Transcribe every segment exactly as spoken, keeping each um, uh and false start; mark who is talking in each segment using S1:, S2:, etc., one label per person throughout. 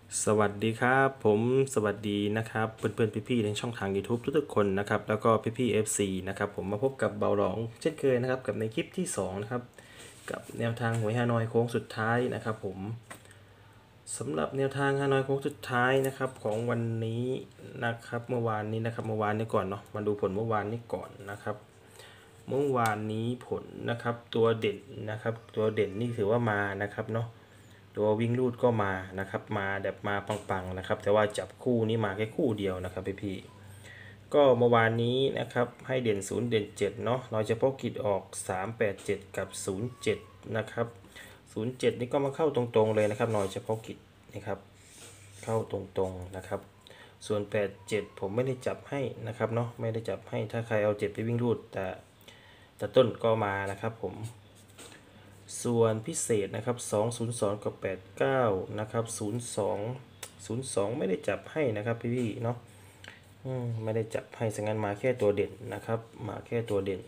S1: สวัสดีครับผมสวัสดีนะครับเพื่อนๆพี่ๆในช่องทาง YouTube ทุกๆคนนะครับแล้วก็พี่ๆ เอฟ ซี นะครับผมมาพบกับเบาหลองเช่นเคยนะครับกับในคลิปที่สองนะครับกับแนวทางหวยฮานอยโค้งสุดท้ายนะครับผมสำหรับแนวทางฮานอยโค้งสุดท้ายนะครับของวันนี้นะครับเมื่อวานนี้นะครับเมื่อวานนี้ก่อนเนาะมาดูผลเมื่อวานนี้ก่อนนะครับเมื่อวานนี้ผลนะครับตัวเด่นนะครับตัวเด่นนี่ถือว่ามานะครับเนาะ ตัววิ่งลูดก็มานะครับมาแบบมาปังๆนะครับแต่ว่าจับคู่นี้มาแค่คู่เดียวนะครับพี่ๆก็เมื่อวานนี้นะครับให้เด่นศูนย์เด่นเจ็ดเนาะเราจะพกกิจออกสาม แปด เจ็ดกับศูนย์ เจ็ดนะครับศูนย์ เจ็ดนี่ก็มาเข้าตรงๆเลยนะครับหน่อยเฉพาะกิจนะครับเข้าตรงๆนะครับส่วน แปด เจ็ด ผมไม่ได้จับให้นะครับเนาะไม่ได้จับให้ถ้าใครเอาเจ็ดไปวิ่งรูดแต่แต่ต้นก็มานะครับผม ส่วนพิเศษนะครับสอง ศูนย์ สองกับแปด เก้านะครับศูนย์ สอง ศูนย์ สองไม่ได้จับให้นะครับพี่ๆเนาะอืมไม่ได้จับให้สังกันมาแค่ตัวเด่นนะครับมาแค่ตัวเด่น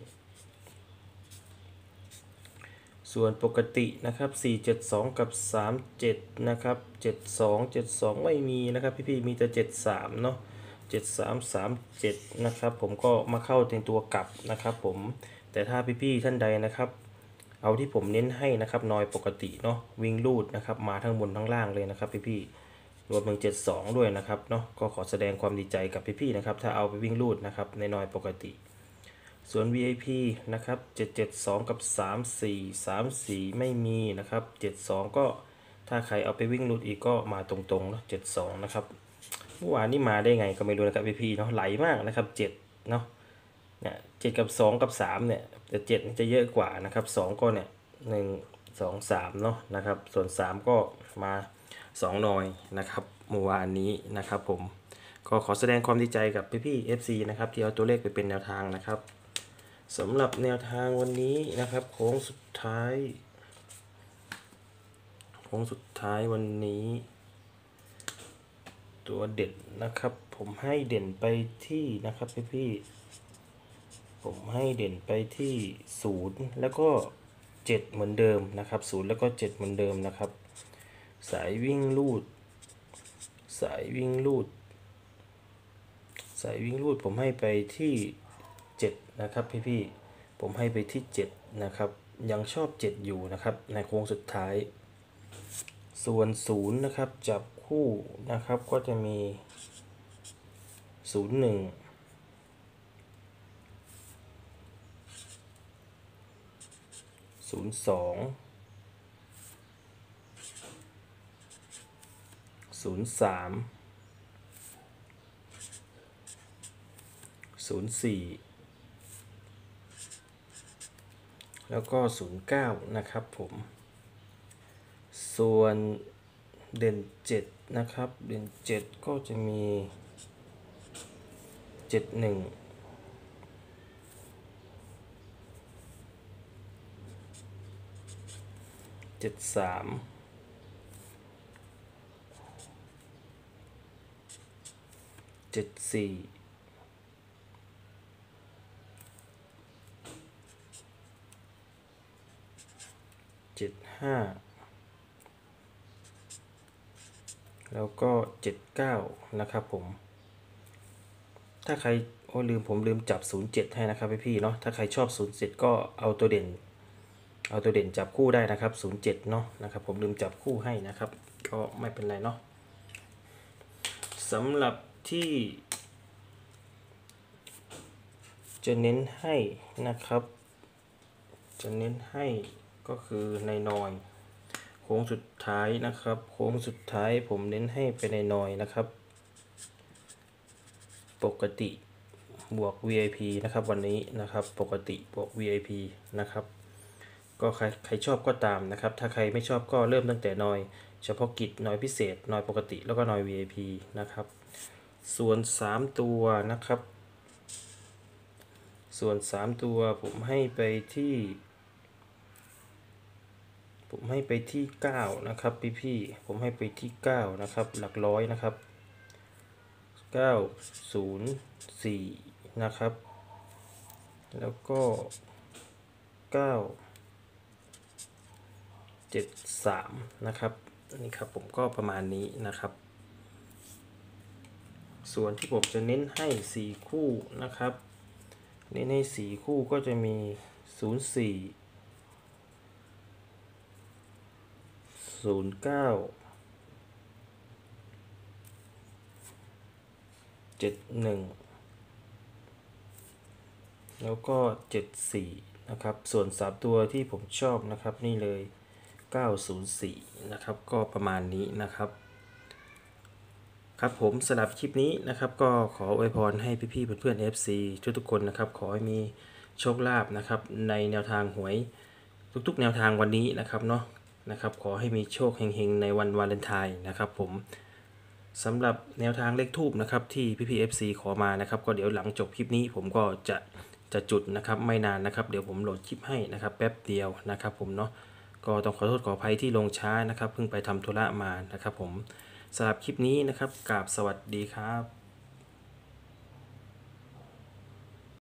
S1: ส่วนปกตินะครับสี่ เจ็ด สองกับสาม เจ็ดนะครับเจ็ด สอง เจ็ด สองไม่มีนะครับพี่ๆมีแต่เจ็ด สามเนาะเจ็ด สาม สาม เจ็ดนะครับผมก็มาเข้าในตัวกลับนะครับผมแต่ถ้าพี่ๆท่านใดนะครับเอาที่ผมเน้นให้นะครับนอยปกติเนาะวิ่งลูดนะครับมาทั้งบนทั้งล่างเลยนะครับพี่ๆรวมถึงเจ็ด สองด้วยนะครับเนาะก็ขอแสดงความดีใจกับพี่ๆนะครับถ้าเอาไปวิ่งลูดนะครับในนอยปกติส่วน วี ไอ พี นะครับเจ็ด เจ็ด สองกับสาม สี่ สาม สี่ไม่มีนะครับเจ็ด สองก็ถ้าใครเอาไปวิ่งลูดอีกก็มาตรงๆเนาะเจ็ด สองนะครับเมื่อวานนี้มาได้ไงก็ไม่รู้นะครับพี่ๆเนาะไหลมากนะครับเจ็ดเนาะเนี่ยเจ็ดกับสองกับสามเนี่ยแต่เจ็ดจะเยอะกว่านะครับสองก็เนี่ยหนึ่ง สอง สามเนาะนะครับส่วนสามก็มาสองหน่อยนะครับเมื่อวานนี้นะครับผมก็ขอแสดงความดีใจกับพี่ๆ เอฟ ซี นะครับที่เอาตัวเลขไปเป็นแนวทางนะครับสำหรับแนวทางวันนี้นะครับโค้งสุดท้ายโค้งสุดท้ายวันนี้ตัวเด่นนะครับผมให้เด่นไปที่นะครับพี่ๆผมให้เด่นไปที่ศูนย์แล้วก็เจ็ดเหมือนเดิมนะครับศูนย์แล้วก็เจ็ดเหมือนเดิมนะครับสายวิ่งลูดสายวิ่งลูดสายวิ่งลูดผมให้ไปที่เจ็ดนะครับพี่ๆผมให้ไปที่เจ็ดนะครับยังชอบเจ็ดอยู่นะครับในโค้งสุดท้ายส่วนศูนย์นะครับจับคู่นะครับก็จะมีศูนย์ หนึ่ง ศูนย์ สอง ศูนย์ สาม ศูนย์ สี่ แล้วก็ ศูนย์ เก้า นะครับผมส่วนเด่นเจ็ดนะครับเด่นเจ็ดก็จะมีเจ็ด หนึ่ง เจ็ด สาม เจ็ด สี่ เจ็ด ห้า แล้วก็เจ็ด เก้านะครับผมถ้าใครโอ้ลืมผมลืมจับศูนย์ เจ็ดให้นะครับพี่ๆเนาะถ้าใครชอบศูนย์ เจ็ดก็เอาตัวเด่นเอาตัวเด่นจับคู่ได้นะครับศูนย์ เจ็ดเนาะนะครับผมลืมจับคู่ให้นะครับก็ไม่เป็นไรเนาะสำหรับที่จะเน้นให้นะครับจะเน้นให้ก็คือในนอยโค้งสุดท้ายนะครับโค้งสุดท้ายผมเน้นให้ไปในนอยนะครับปกติบวก วี ไอ พี นะครับวันนี้นะครับปกติบวก วี ไอ พี นะครับก็ใครใครชอบก็ตามนะครับถ้าใครไม่ชอบก็เริ่มตั้งแต่นอยเฉพาะกิจนอยพิเศษนอยปกติแล้วก็นอย วี ไอ พี นะครับส่วนสามตัวนะครับส่วนสามตัวผมให้ไปที่ผมให้ไปที่เก้านะครับพี่ๆผมให้ไปที่เก้านะครับหลักร้อยนะครับเก้า ศูนย์ สี่ นะครับแล้วก็เก้า เจ็ด สามนะครับนี่ครับผมก็ประมาณนี้นะครับส่วนที่ผมจะเน้นให้สี่คู่นะครับเน้นให้สี่คู่ก็จะมีศูนย์สี่ศูนย์เก้าเจ็ดหนึ่งแล้วก็เจ็ดสี่นะครับส่วนสามตัวที่ผมชอบนะครับนี่เลยเก้าศูนย์สี่นะครับก็ประมาณนี้นะครับครับผมสำหรับคลิปนี้นะครับก็ขออวยพรให้พี่ๆเพื่อนๆ เอฟ ซี ทุกๆคนนะครับขอให้มีโชคลาภนะครับในแนวทางหวยทุกๆแนวทางวันนี้นะครับเนาะนะครับขอให้มีโชคเฮงๆในวันวาเลนไทน์นะครับผมสำหรับแนวทางเลขทูบนะครับที่พี่ๆ เอฟ ซี ขอมานะครับก็เดี๋ยวหลังจบคลิปนี้ผมก็จะจะจุดนะครับไม่นานนะครับเดี๋ยวผมโหลดคลิปให้นะครับแป๊บเดียวนะครับผมเนาะก็ต้องขอโทษขออภัยที่ลงช้านะครับเพิ่งไปทำธุระมานะครับผมสำหรับคลิปนี้นะครับกราบสวัสดีครับ